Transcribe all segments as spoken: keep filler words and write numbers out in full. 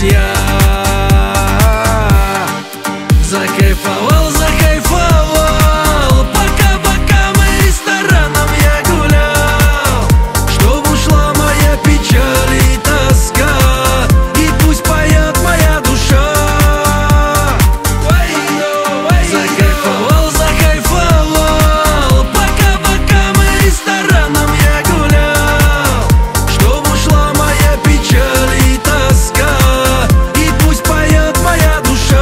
друзья. Закайфовал, закайфовал, пока боками ресторанам я гулял, чтоб ушла моя печаль и тоска, и пусть поет моя душа. Закайфовал, закайфовал, пока боками ресторанам я гулял, чтоб ушла моя печаль и тоска, и пусть поет моя душа.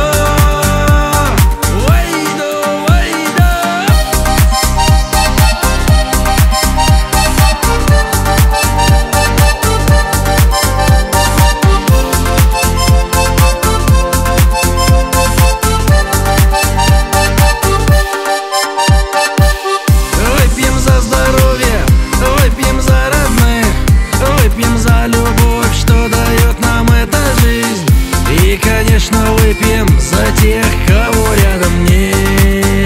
Выпьем за здоровье, выпьем за родных, выпьем за любовь, что дает нам эта жизнь. И, конечно, выпьем за тех, кого рядом нет.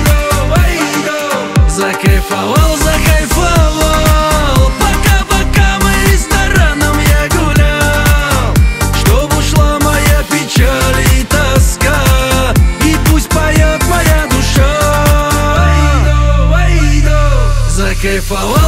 Закайфовал, закайфовал, пока боками ресторанам я гулял, чтоб ушла моя печаль и тоска, и пусть поет моя душа. Закайфовал.